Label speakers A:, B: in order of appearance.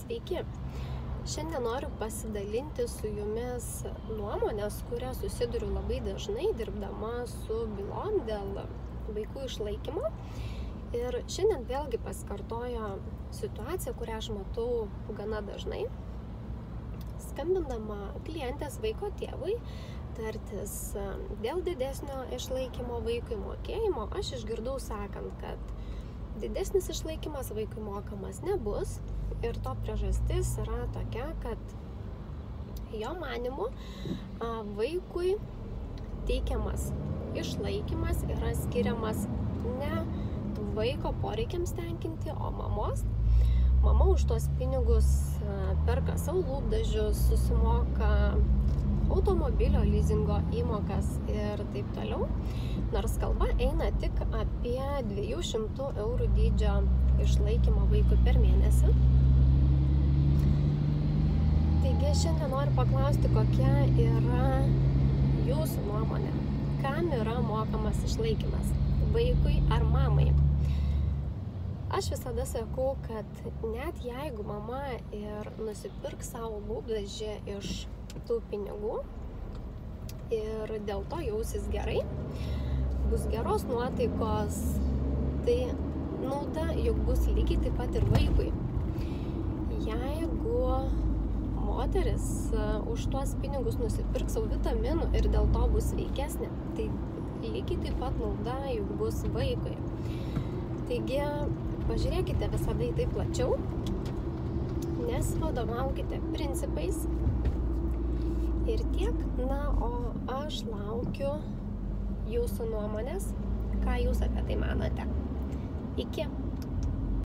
A: Sveiki! Šiandien noriu pasidalinti su jumis nuomonės, kurią susiduriu labai dažnai dirbdama su bylom dėl vaikų išlaikymo. Ir šiandien vėlgi pasikartojo situacija, kurią aš matau gana dažnai. Skambindama klientės vaiko tėvui tartis dėl didesnio išlaikymo vaikui mokėjimo, aš išgirdau sakant, kad didesnis išlaikymas vaikui mokamas nebus. Ir to priežastis yra tokia, kad jo manymu vaikui teikiamas išlaikymas yra skiriamas ne vaiko poreikiams tenkinti, o mamos. Mama už tuos pinigus perka savo lūpdažius, susimoka automobilio lizingo įmokas ir taip toliau. Nors kalba eina tik apie 200 eurų dydžio išlaikymą vaikui per mėnesį. Taigi šiandien noriu paklausti, kokia yra jūsų nuomonė. Kam yra mokamas išlaikymas? Vaikui ar mamai? Aš visada sakau, kad net jeigu mama ir nusipirks savo lūpdažį iš tų pinigų ir dėl to jausis gerai, bus geros nuotaikos, tai nauda juk bus lygiai taip pat ir vaikui. Jeigu moteris už tuos pinigus nusipirks savo vitaminų ir dėl to bus sveikesnė, tai lygiai taip pat nauda juk bus vaikui. Taigi, pažiūrėkite visada į tai plačiau, nesivadovaukite principais ir tiek. Na, o aš laukiu jūsų nuomonės, ką jūs apie tai manote. Iki!